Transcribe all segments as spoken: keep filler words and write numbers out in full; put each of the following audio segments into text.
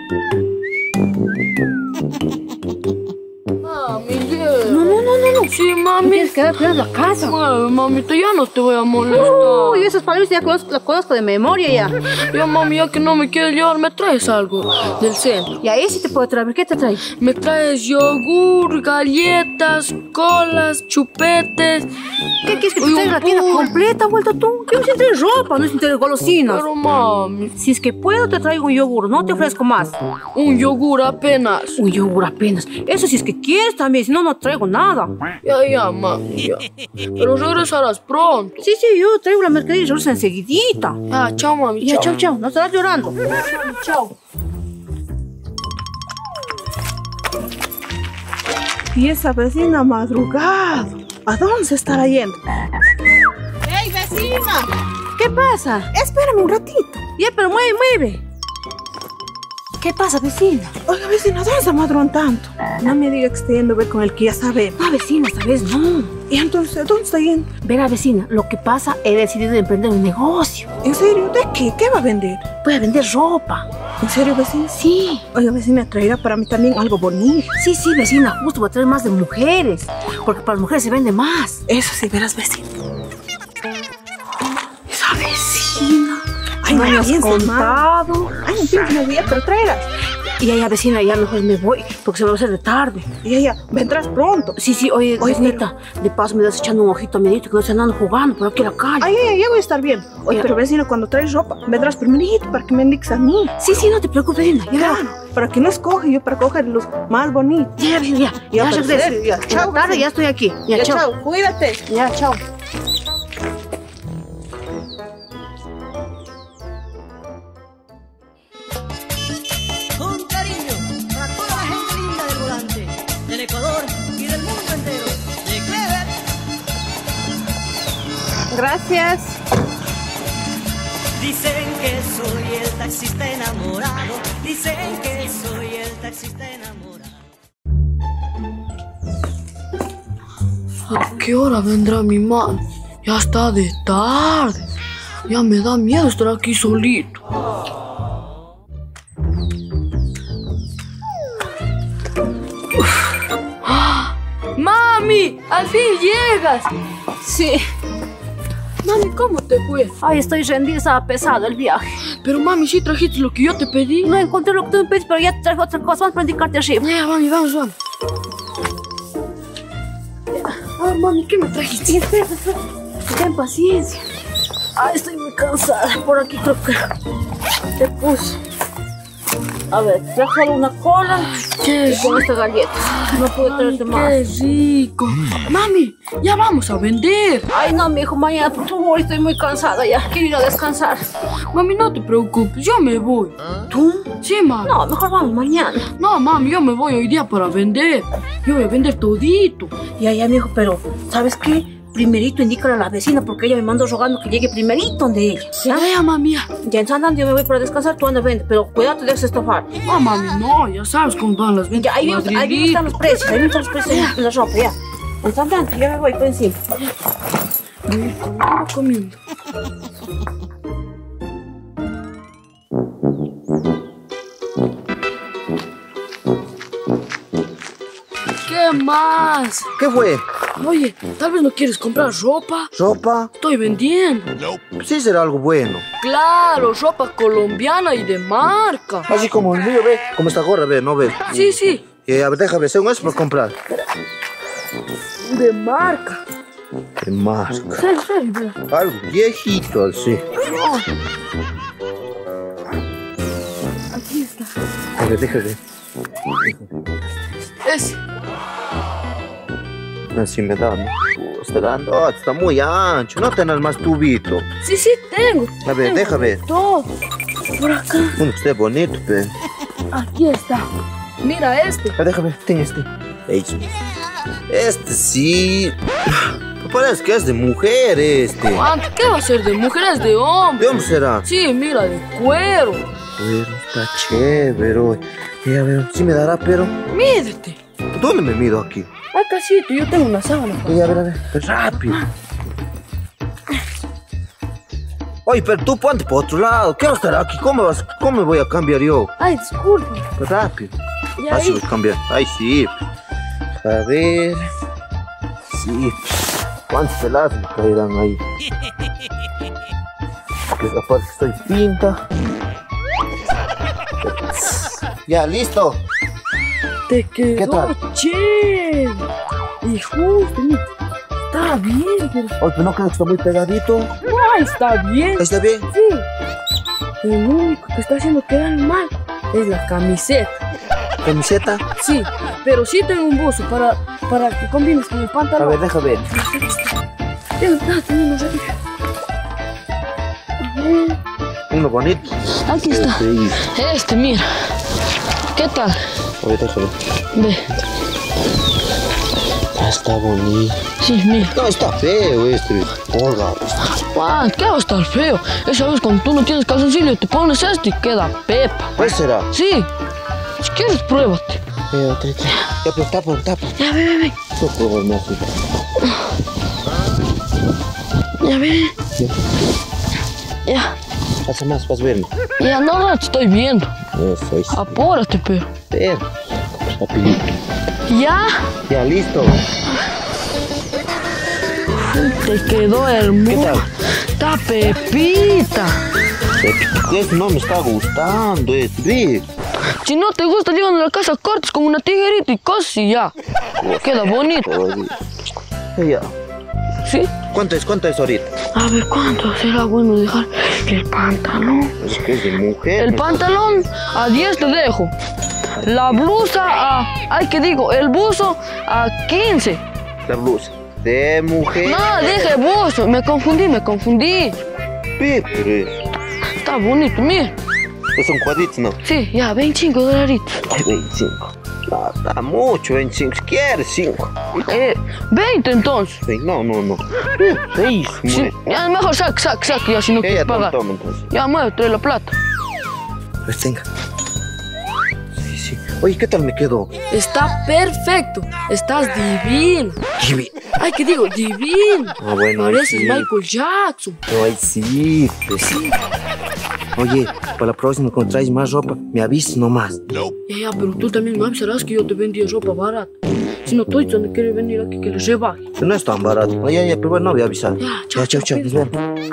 Mami, No, no, no, no, no. sí, mami. Tienes que quedar cuidando la casa. Ay, mamita, ya no te voy a molestar. Uy, esas palabras ya conozco, las conozco de memoria ya. Ya, mami, ya que no me quieres llevar, me traes algo del centro. Y ahí sí te puedo traer. ¿Qué te trae? Me traes yogur, galletas, colas, chupetes. ¿Qué quieres que te Uy, traiga la tienda uy. completa, vuelta tú? Yo sin traer ropa, no sin traer golosinas. Pero, mami, Si es que puedo, te traigo un yogur. No te ofrezco más. un yogur apenas. Un yogur apenas. Eso si es que quieres también. Si no, no traigo nada. Ya, ya, mami, ya. Pero regresarás pronto. Sí, sí, yo traigo la mercadería y regresa enseguidita. Ah, chao, mami, Ya, chao. chao, chao. No estarás llorando. Chao. Y esa vecina madrugado, ¿a dónde se estará yendo? ¡Ey, vecina! ¿Qué pasa? Espérame un ratito. Ya, pero mueve, mueve. ¿Qué pasa, vecina? Oiga, vecina, ¿dónde se madrugan tanto? No me diga que está yendo a ver con el que ya sabe. No, vecina, esta vez no. ¿Y entonces dónde está yendo? Verá, vecina, lo que pasa, he decidido emprender un negocio. ¿En serio? ¿De qué? ¿Qué va a vender? Voy a vender ropa. ¿En serio, vecina? Sí. Oiga, vecina, traerá para mí también algo bonito. Sí, sí, vecina, justo voy a traer más de mujeres. Porque para las mujeres se vende más. Eso sí, verás, vecina. Esa vecina. Ay, No me has pienses mal. contado. Ay, no pienses mal, ya, pero traerás. Y ya, ya, vecina, ya mejor me voy, porque se me va a hacer de tarde. Ya, ya, vendrás pronto. Sí, sí, oye, Oye, vecinita, de paso me das echando un ojito a mi dedito que no se andando jugando por aquí a la calle. Ay, ay, ay, ya voy a estar bien. Oye, Ya. pero vecina, cuando traes ropa, vendrás primerito para que me indiques a mí. Sí, sí, no te preocupes, vecina, ya, Claro, para que no escoge yo para coger los más bonitos. ya, ya, vecina, ya, Ya, ya, pero regreso. serio, ya. En la Chao, tarde vecina. ya estoy aquí. Ya, Ya, chao. chao, cuídate. Ya, chao. Con cariño para toda la gente linda del volante, del Ecuador y del mundo entero. De Clever. Gracias. Dicen que soy el taxista enamorado. Dicen que soy el taxista enamorado. ¿A qué hora vendrá mi madre? Ya está de tarde. Ya me da miedo estar aquí solito. Uf. ¡Ah! ¡Mami! ¡Al fin llegas! Sí. Mami, ¿cómo te fue? Ay, estoy rendida, estaba pesado el viaje. Pero mami, sí trajiste lo que yo te pedí. No encontré lo que tú me pediste, pero ya te traje otra cosa. Vamos a indicarte arriba. Ya, mami, vamos, vamos. Ah, mami, ¿qué me trajiste? Sí, espera, espera. Ten paciencia. Ay, estoy muy cansada. Por aquí creo que te puse. A ver, traje una cola ¡Qué y con esta galleta. No pude traerte más. ¡Qué rico! Mami, ya vamos a vender. Ay, no, mi hijo, mañana, por favor, estoy muy cansada ya. Quiero ir a descansar. Mami, no te preocupes, yo me voy. ¿Tú? Sí, mami. No, mejor vamos mañana. No, mami, yo me voy hoy día para vender. Yo voy a vender todito. Ya, ya, mi hijo, pero ¿sabes qué? Primerito indícale a la vecina porque ella me mandó rogando que llegue primerito donde ella. ¿Ya? Ya, mami, ya. Ya en Santander yo me voy para descansar, tú anda, vende, pero cuidado, te dejes estofar. No, mami, no, ya sabes cómo van las ventas. Ya, ahí mismo, ahí mismo están los precios, ahí mismo están los precios de la ropa, ya. En Santander, ya me voy por encima. Ando comiendo. ¿Qué más? ¿Qué fue? Oye, tal vez no quieres comprar ropa. ¿Ropa? Estoy vendiendo. Sí será algo bueno. Claro, ropa colombiana y de marca. Así como el mío, ve. Como esta gorra, ve, ¿no ves? Sí, sí, Eh, a ver, déjame, según eso, para comprar. de marca. De marca. Serio, serio, mira. Algo viejito, así. Aquí está. A ver, déjame. Ese. Así me da, ¿no? Uh, está dando, ah, está muy ancho. No tenés más tubito. Sí, sí, tengo. A ver, Tengo déjame. todo. Por acá. Uno que esté bonito, pe. Aquí está. Mira este. Ah, déjame, ten este. Eso. Este sí. Parece que es de mujer este. Ah, ¿qué va a ser de mujer? Es de hombre. ¿De hombre será? Sí, mira, de cuero. Pero está chévere. oye. Eh, a ver, sí me dará, pero... Mídete. ¿Dónde me mido aquí? Acá sí, yo tengo una sábana. Oye, a ver, a ver, pues rápido. Oye, pero tú ponte por otro lado. ¿Qué va a estar aquí? ¿Cómo, vas, ¿Cómo me voy a cambiar yo? Ay, disculpe. Pues rápido. Y Así ahí. voy a cambiar. Ahí sí. A ver. Sí. ¿Cuántos pelados me caerán ahí? Que aparte estoy pinta. Ya, listo. Te quedó ¿Qué tal? chévere. Y justo, mira, está bien, pero Oye, pero no creo que está muy pegadito. no, está bien. ¿Está bien? Sí. El único que está haciendo quedar mal es la camiseta. ¿Camiseta? Sí, pero sí tengo un buzo para, para que combines con el A pantalón. ver, deja ver. Tengo, no, tengo una revista. A ver. Uno bonito. Aquí está. Sí. Este, mira. ¿Qué tal? A ver, déjalo. Ve. Ah, está bonito. Sí, mira. No, está feo este. Porra. Juan, ¿qué va a estar feo? Esa vez cuando tú no tienes calzoncillo te pones este y queda pepa. ¿Cuál será? Sí. Si quieres, pruébate. Eh, otra, otra. Ya, pero tapa, tapa. Ya, ve, ve, ve. No puedo más. Ya, ve. Ya. Ya. Pasa más, vas a verme. Ya, no, no, te estoy viendo. Eso es. Apúrate, pero. Ver. Rapidito. Ya. Ya, listo. Te quedó hermoso. ¿Qué tal? Está pepita. Eso no me está gustando, es. Ve. Si no te gusta, llegando a la casa, cortes con una tijerita y cosas y ya. Queda bonito. Joder. Ya. ¿Sí? ¿Cuánto es? ¿Cuánto es ahorita? A ver, ¿cuánto será bueno dejar el pantalón? Es que es de mujer. El ¿no? pantalón a diez te dejo. La blusa a... Ay, ¿qué digo? El buzo a quince. La blusa. De mujer. No, dije buzo. Me confundí, me confundí. Ve, pero es. Está bonito, mira. Pues son cuadritos, ¿no? Sí, ya, veinticinco dolaritos. Ay, veinticinco. No, está mucho, veinticinco. Si quieres, cinco. Eh, veinte entonces. Sí, no, no, no. seis, Sí, ya, mejor sac, sac, sac, ya si no Ya, ya, quieres toma, pagar. toma, entonces. Ya, mueve, trae la plata. Pues tenga. Sí, sí. Oye, ¿qué tal me quedó? Está perfecto. Estás divino. Jimmy. Ay, ¿qué digo? Divino. Ah, bueno, ahí Pareces sí. Michael Jackson. Ay, sí, pues sí. Oye, para la próxima cuando traes más ropa, me avisas nomás. Ya, ya, pero tú también me avisarás que yo te vendí ropa barata. Si no, tú no quieres venir aquí que les rebaje. No es tan barato. Ay, ya, ya, pero bueno, no voy a avisar. Ya, chao, chao, chao. chao, Nos vemos.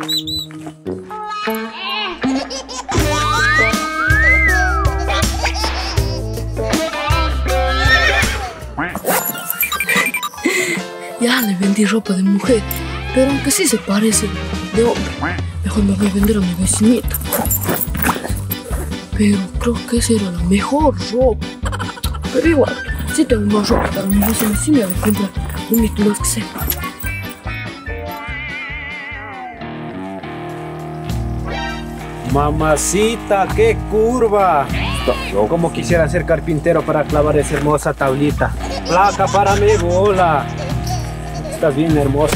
Ya le vendí ropa de mujer, pero aunque sí se parece de hombre, mejor me voy a vender a mi vecinita. Pero creo que esa era la mejor ropa. Pero igual, si tengo más ropa para mi vecina, sí me voy a comprar un mito más que sepa. Mamacita, qué curva. Como quisiera ser carpintero para clavar esa hermosa tablita. Placa para mi bola. Estás bien hermosa.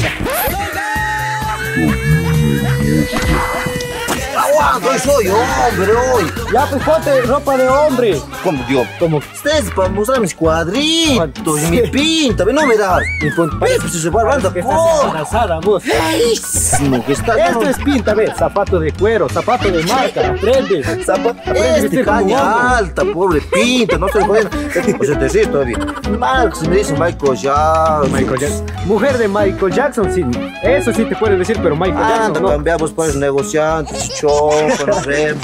Aguanta, soy hombre hoy. Ya, pues ponte ropa de hombre. Como Dios, Como ustedes para mostrar mis cuadritos y mi pinta, ve, no me das. y pon- ¿Ves? Pues se va hablando que estás por. embarazada, vos. Feísimo que está. Esto es pinta, ¿ves? Zapato de cuero, zapato de marca. Aprende. Zapato, Aprende a este vestir como caña hombre. alta, pobre pinta, no se jodiendo. O sea, te ríes todavía. Marx me dice Michael Jackson. Michael Jackson. Mujer de Michael Jackson, sí. Eso sí te puede decir, pero Michael Ah, Jackson no. cambiamos pues negociantes, choco, nos vemos.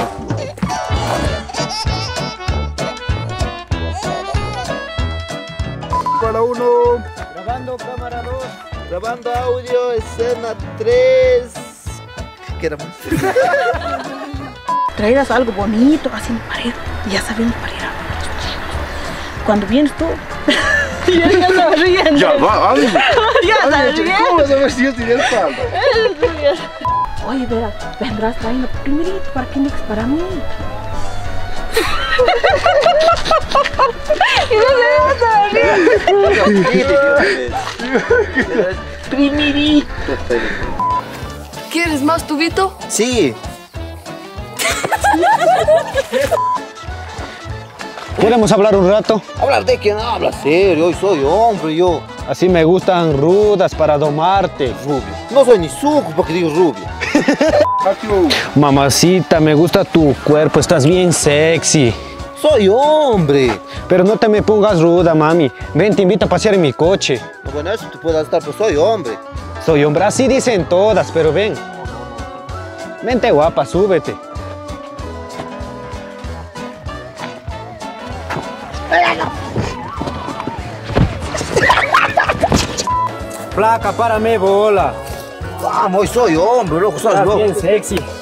Para uno, Grabando cámara dos. grabando audio, escena tres. ¿Qué era más? Traerás algo bonito, así en pared. Y ya sabemos para ir a ver los chicos. Cuando vienes tú. ya ya estaba riendo. Ya, va, a ver. ya estaba riendo. ¿Cómo vas a ver si yo estoy de espalda? Oye, verás, vendrás trayendo primerito para que me dejes para mí. y no se va a riendo. Primerito. ¿Quieres más tubito? Sí. ¿Queremos hablar un rato? Hablar de quién habla serio, hoy soy hombre, yo. Así me gustan rudas para domarte. Rubio. No soy ni suco porque digo rubio. Mamacita, me gusta tu cuerpo, estás bien sexy. Soy hombre. Pero no te me pongas ruda, mami. Ven, te invito a pasear en mi coche. Bueno, eso tú puedes estar, pero soy hombre. Soy hombre, así dicen todas, pero ven. Vente, guapa, súbete. Flaca, párame bola. Vamos, soy hombre, loco, soy Estás loco. bien sexy.